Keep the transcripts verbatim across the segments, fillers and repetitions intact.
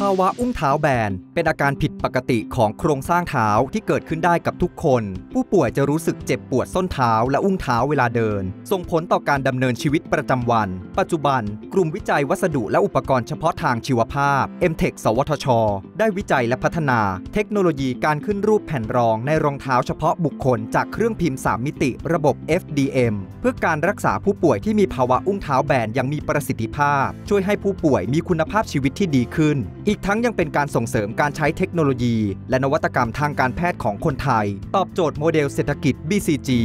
าวะอุ้งเท้าแบนเป็นอาการผิดปกติของโครงสร้างเท้าที่เกิดขึ้นได้กับทุกคนผู้ป่วยจะรู้สึกเจ็บปวดส้นเท้าและอุ้งเท้าเวลาเดินส่งผลต่อการดำเนินชีวิตประจำวันปัจจุบันกลุ่มวิจัยวัสดุและอุปกรณ์เฉพาะทางชีวภาพ เอ็ม เทค สวทช.ได้วิจัยและพัฒนาเทคโนโลยีการขึ้นรูปแผ่นรองในรองเท้าเฉพาะบุคคลจากเครื่องพิมพ์สามมิติระบบ เอฟ ดี เอ็ม เพื่อการรักษาผู้ป่วยที่มีภาวะอุ้งเท้าแบนอย่างมีประสิทธิภาพช่วยให้ผู้ป่วยมีคุณภาพชีวิตที่ดีขึ้นอีกทั้งยังเป็นการส่งเสริมการใช้เทคโนโลยีและนวัตกรรมทางการแพทย์ของคนไทยตอบโจทย์โมเดลเศรษฐกิจ บี ซี จี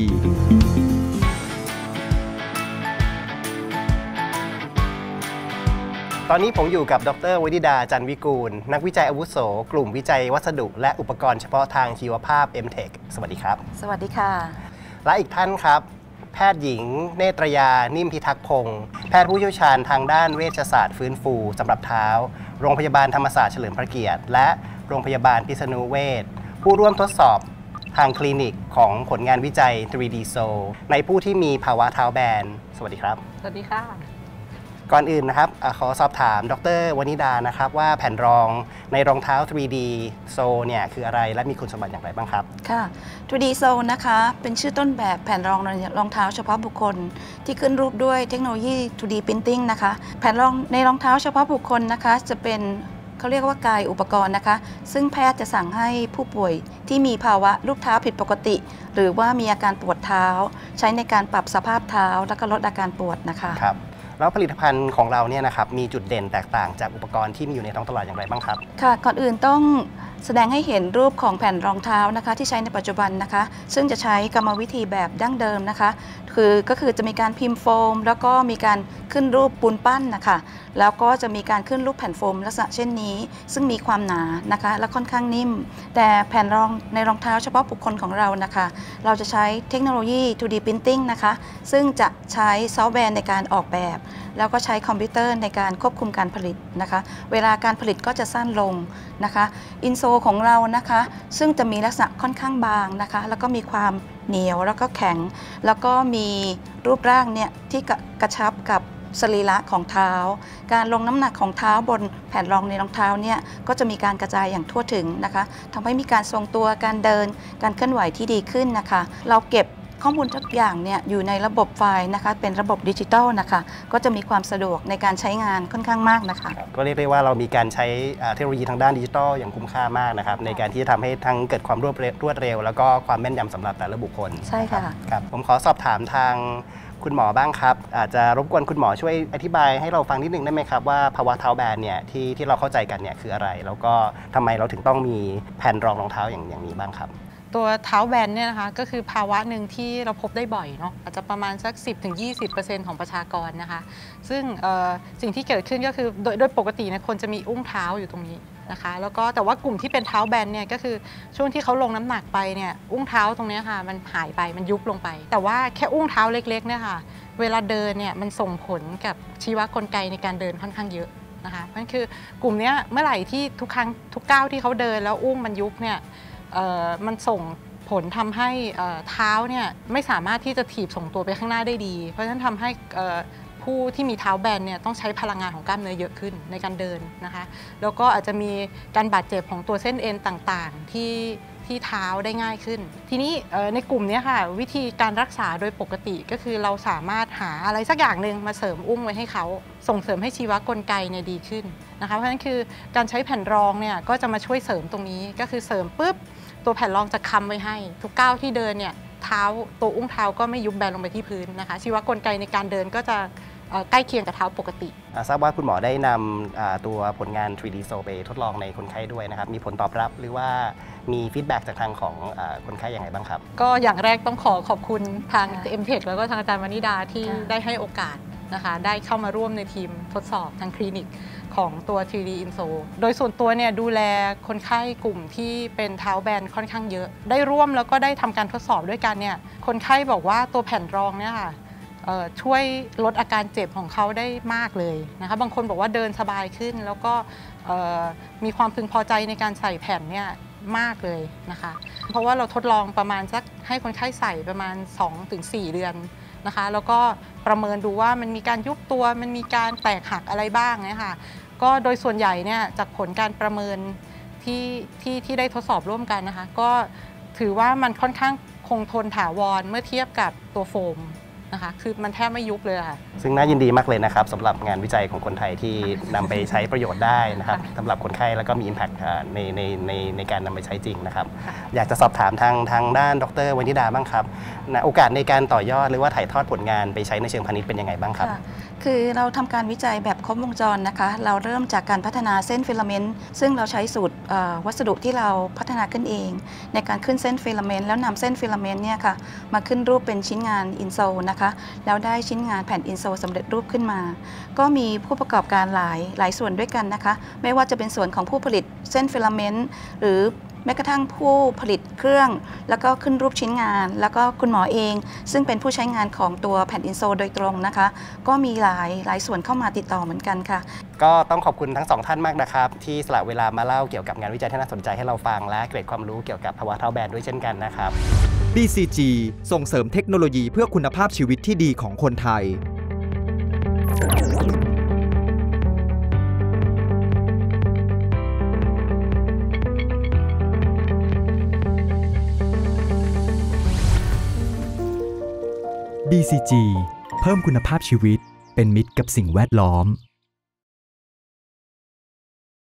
ตอนนี้ผมอยู่กับดร.วนิดา จันทร์วิกูลนักวิจัยอาวุโสกลุ่มวิจัยวัสดุและอุปกรณ์เฉพาะทางชีวภาพ เอ็ม เทค สวัสดีครับสวัสดีค่ะและอีกท่านครับแพทย์หญิงเนตรยา นิ่มพิทักษ์พงศ์แพทย์ผู้เชี่ยวชาญทางด้านเวชศาสตร์ฟื้นฟูสำหรับเท้าโรงพยาบาลธรรมศาสตร์เฉลิมพระเกียรติและโรงพยาบาลพิษณุเวชผู้ร่วมทดสอบทางคลินิกของผลงานวิจัย ทรี ดี Sole ในผู้ที่มีภาวะเท้าแบนสวัสดีครับสวัสดีค่ะก่อนอื่นนะครับขอสอบถามดร.วนิดานะครับว่าแผ่นรองในรองเท้า ทรี ดี Sole เนี่ยคืออะไรและมีคุณสมบัติอย่างไรบ้างครับค่ะ ทรี ดี Sole นะคะเป็นชื่อต้นแบบแผ่นรองในรองเท้าเฉพาะบุคคลที่ขึ้นรูปด้วยเทคโนโลยี ทู ดี Printing นะคะแผ่นรองในรองเท้าเฉพาะบุคคลนะคะจะเป็นเขาเรียกว่ากายอุปกรณ์นะคะซึ่งแพทย์จะสั่งให้ผู้ป่วยที่มีภาวะลูกเท้าผิดปกติหรือว่ามีอาการปวดเท้าใช้ในการปรับสภาพเท้าและก็ลดอาการปวดนะคะครับแล้วผลิตภัณฑ์ของเราเนี่ยนะครับมีจุดเด่นแตกต่างจากอุปกรณ์ที่มีอยู่ในท้องตลาดอย่างไรบ้างครับค่ะก่อนอื่นต้องแสดงให้เห็นรูปของแผ่นรองเท้านะคะที่ใช้ในปัจจุบันนะคะซึ่งจะใช้กรรมวิธีแบบดั้งเดิมนะคะคือก็คือจะมีการพิมพ์โฟมแล้วก็มีการขึ้นรูปปูนปั้นนะคะแล้วก็จะมีการขึ้นรูปแผ่นโฟมลักษณะเช่นนี้ซึ่งมีความหนานะคะและค่อนข้างนิ่มแต่แผ่นรองในรองเท้าเฉพาะบุคคลของเรานะคะเราจะใช้เทคโนโลยี ทู ดี Printing นะคะซึ่งจะใช้ซอฟต์แวร์ในการออกแบบแล้วก็ใช้คอมพิวเตอร์ในการควบคุมการผลิตนะคะเวลาการผลิตก็จะสั้นลงนะคะอินโซของเรานะคะซึ่งจะมีลักษณะค่อนข้างบางนะคะแล้วก็มีความเหนียวแล้วก็แข็งแล้วก็มีรูปร่างเนี่ยที่กระชับกับสรีระของเท้าการลงน้ำหนักของเท้าบนแผ่นรองในรองเท้าเนี่ยก็จะมีการกระจายอย่างทั่วถึงนะคะทำให้มีการทรงตัวการเดินการเคลื่อนไหวที่ดีขึ้นนะคะเราเก็บข้อมูลทุกอย่างเนี่ยอยู่ในระบบไฟล์นะคะเป็นระบบดิจิทัลนะคะก็จะมีความสะดวกในการใช้งานค่อนข้างมากนะคะก็เรียกได้ว่าเรามีการใช้เทคโนโลยีทางด้านดิจิทัลอย่างคุ้มค่ามากนะครับในการที่จะทำให้ทั้งเกิดความรวดเร็วรวดเร็วแล้วก็ความแม่นยำสำหรับแต่ละบุคคลใช่ค่ะครับผมขอสอบถามทางคุณหมอบ้างครับอาจจะรบกวนคุณหมอช่วยอธิบายให้เราฟังนิดนึงได้ไหมครับว่าภาวะเท้าแบนเนี่ยที่ที่เราเข้าใจกันเนี่ยคืออะไรแล้วก็ทำไมเราถึงต้องมีแผ่นรองรองเท้าอย่างอย่างนี้บ้างครับตัวเท้าแบนเนี่ยนะคะก็คือภาวะหนึ่งที่เราพบได้บ่อยเนาะอาจจะประมาณสัก สิบถึงยี่สิบเปอร์เซ็นต์ ของประชากรนะคะซึ่งสิ่งที่เกิดขึ้นก็คือโดยโดยปกตินะคนจะมีอุ้งเท้าอยู่ตรงนี้นะคะแล้วก็แต่ว่ากลุ่มที่เป็นเท้าแบนเนี่ยก็คือช่วงที่เขาลงน้ำหนักไปเนี่ยอุ้งเท้าตรงนี้ค่ะมันหายไปมันยุบลงไปแต่ว่าแค่อุ้งเท้าเล็กๆเนี่ยค่ะเวลาเดินเนี่ยมันส่งผลกับชีวกลไกในการเดินค่อนข้างเยอะนะคะนั่นคือกลุ่มนี้เมื่อไหร่ที่ทุกครั้งทุกก้าวที่เขาเดินแล้วอุ้งมันยุบเนี่ยมันส่งผลทำให้เท้าเนี่ยไม่สามารถที่จะถีบส่งตัวไปข้างหน้าได้ดีเพราะฉะนั้นทำให้ผู้ที่มีเท้าแบนเนี่ยต้องใช้พลังงานของกล้ามเนื้อเยอะขึ้นในการเดินนะคะแล้วก็อาจจะมีการบาดเจ็บของตัวเส้นเอ็นต่างๆที่ที่เท้าได้ง่ายขึ้นทีนี้ในกลุ่มนี้ค่ะวิธีการรักษาโดยปกติก็คือเราสามารถหาอะไรสักอย่างหนึ่งมาเสริมอุ้งไว้ให้เขาส่งเสริมให้ชีวกลไกเนี่ยดีขึ้นนะคะเพราะฉะนั้นคือการใช้แผ่นรองเนี่ยก็จะมาช่วยเสริมตรงนี้ก็คือเสริมปุ๊บตัวแผ่นรองจะค้ำไว้ให้ทุกก้าวที่เดินเนี่ยเท้าตัวอุ้งเท้าก็ไม่ยุบแบนลงไปที่พื้นนะคะชีวกลไกในการเดินก็จะใกล้เคียงกับเท้าปกติทราบว่าคุณหมอได้นำตัวผลงาน ทรี ดี Sole ไปทดลองในคนไข้ด้วยนะครับมีผลตอบรับหรือว่ามีฟีดแบ็กจากทางของคนไข้อย่างไรบ้างครับก็อย่างแรกต้องขอขอบคุณทาง เอ็ม เทค แล้วก็ทางอาจารย์วนิดาที่ได้ให้โอกาสนะคะได้เข้ามาร่วมในทีมทดสอบทางคลินิกของตัว ทรี ดี Insole โดยส่วนตัวเนี่ยดูแลคนไข้กลุ่มที่เป็นเท้าแบนค่อนข้างเยอะได้ร่วมแล้วก็ได้ทำการทดสอบด้วยกันเนี่ยคนไข้บอกว่าตัวแผ่นรองเนี่ยค่ะช่วยลดอาการเจ็บของเขาได้มากเลยนะคะบางคนบอกว่าเดินสบายขึ้นแล้วก็มีความพึงพอใจในการใส่แผ่นเนี่ยมากเลยนะคะเพราะว่าเราทดลองประมาณสักให้คนไข้ใส่ประมาณ สองถึงสี่ เดือนนะคะแล้วก็ประเมินดูว่ามันมีการยุบตัวมันมีการแตกหักอะไรบ้างเนี่ยค่ะก็โดยส่วนใหญ่เนี่ยจากผลการประเมินที่ที่ที่ได้ทดสอบร่วมกันนะคะก็ถือว่ามันค่อนข้างคงทนถาวรเมื่อเทียบกับตัวโฟมนะคะคือมันแทบไม่ยุบเลยค่ะซึ่งน่ายินดีมากเลยนะครับสำหรับงานวิจัยของคนไทยที่นำไปใช้ประโยชน์ได้นะครับสำหรับคนไข้แล้วก็มี Impact ในในในในการนำไปใช้จริงนะครับอยากจะสอบถามทางทางด้านดร.วนิดาบ้างครับโอกาสในการต่อยอดหรือว่าถ่ายทอดผลงานไปใช้ในเชิงพาณิชย์เป็นยังไงบ้างครับคือเราทำการวิจัยแบบครบวงจรนะคะเราเริ่มจากการพัฒนาเส้นฟิลาเมนต์ซึ่งเราใช้สูตรวัสดุที่เราพัฒนาขึ้นเองในการขึ้นเส้นฟิลาเมนต์แล้วนำเส้นฟิลาเมนต์เนี่ยค่ะมาขึ้นรูปเป็นชิ้นงานอินโซลนะคะแล้วได้ชิ้นงานแผ่นอินโซลสำเร็จรูปขึ้นมาก็มีผู้ประกอบการหลายหลายส่วนด้วยกันนะคะไม่ว่าจะเป็นส่วนของผู้ผลิตเส้นฟิลาเมนต์หรือแม้กระทั่งผู้ผลิตเครื่องแล้วก็ขึ้นรูปชิ้นงานแล้วก็คุณหมอเองซึ่งเป็นผู้ใช้งานของตัวแผ่นอินโซลโดยตรงนะคะก็มีหลายหลายส่วนเข้ามาติดต่อเหมือนกันค่ะก็ต้องขอบคุณทั้งสองท่านมากนะครับที่สละเวลามาเล่าเกี่ยวกับงานวิจัยที่น่าสนใจให้เราฟังและเกร็ดความรู้เกี่ยวกับภาวะเท้าแบนด้วยเช่นกันนะครับบี ซี จี ส่งเสริมเทคโนโลยีเพื่อคุณภาพชีวิตที่ดีของคนไทยบี ซี จี เพิ่มคุณภาพชีวิตเป็นมิตรกับสิ่งแวดล้อม